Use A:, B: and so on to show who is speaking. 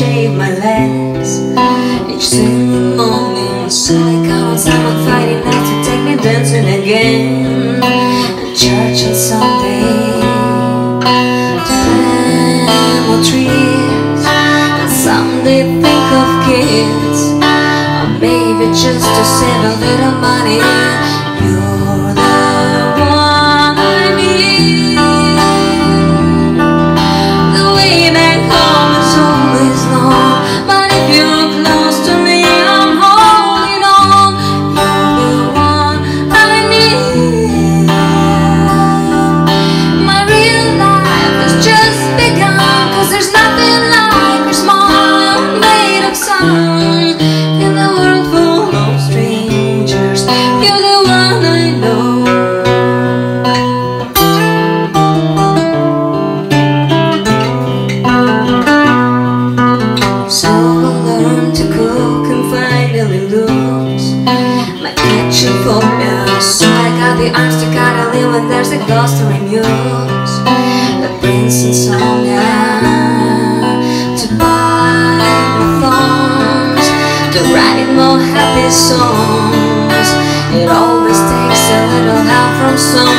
A: shave my legs. Each single morning, so I count on someone fighting out to take me dancing again. And church on Sunday, demo trees, and someday think of kids, or maybe just to save a little money. You're the one I need. The way back home is always long, but if you're close to me, I'm holding on. You're the one I need. My real life has just begun, 'cause there's nothing like your smile made of sun. In the world full of strangers, you're the one I know. So I learned to cook and finally lose my kitchen phobia. So I got the arms to gotta live when there's a ghost to remuse. The prince insomnia, to buy more thongs, to write more happy songs. It always takes a little help from someone.